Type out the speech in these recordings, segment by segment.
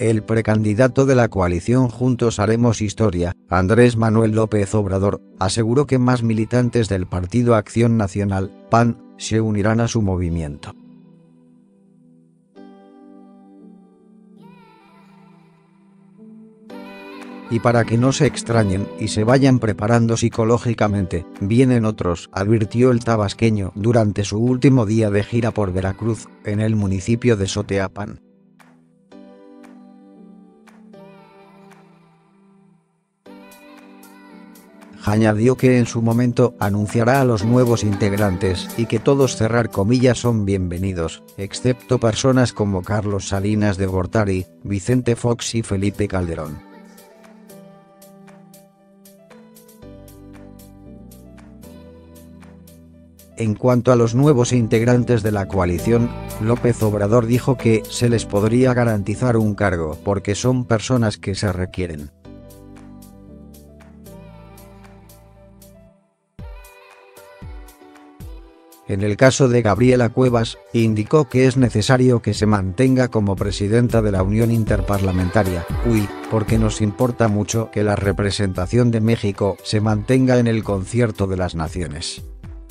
El precandidato de la coalición Juntos Haremos Historia, Andrés Manuel López Obrador, aseguró que más militantes del Partido Acción Nacional, PAN, se unirán a su movimiento. Y para que no se extrañen y se vayan preparando psicológicamente, vienen otros, advirtió el tabasqueño durante su último día de gira por Veracruz, en el municipio de Soteapan. Añadió que en su momento anunciará a los nuevos integrantes y que todos son bienvenidos, excepto personas como Carlos Salinas de Gortari, Vicente Fox y Felipe Calderón. En cuanto a los nuevos integrantes de la coalición, López Obrador dijo que se les podría garantizar un cargo porque son personas que se requieren. En el caso de Gabriela Cuevas, indicó que es necesario que se mantenga como presidenta de la Unión Interparlamentaria, UI, porque nos importa mucho que la representación de México se mantenga en el concierto de las naciones.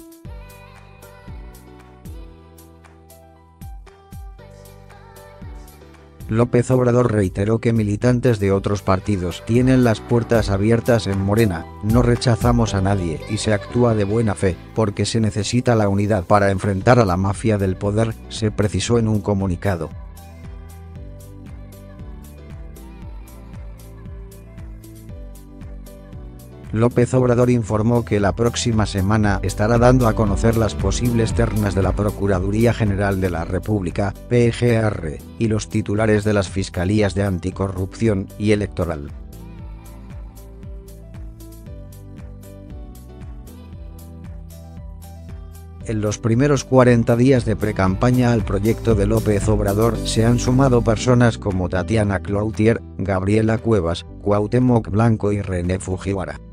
López Obrador reiteró que militantes de otros partidos tienen las puertas abiertas en Morena, no rechazamos a nadie y se actúa de buena fe, porque se necesita la unidad para enfrentar a la mafia del poder, se precisó en un comunicado. López Obrador informó que la próxima semana estará dando a conocer las posibles ternas de la Procuraduría General de la República, PGR, y los titulares de las Fiscalías de Anticorrupción y Electoral. En los primeros 40 días de precampaña al proyecto de López Obrador se han sumado personas como Tatiana Cloutier, Gabriela Cuevas, Cuauhtémoc Blanco y René Fujiwara.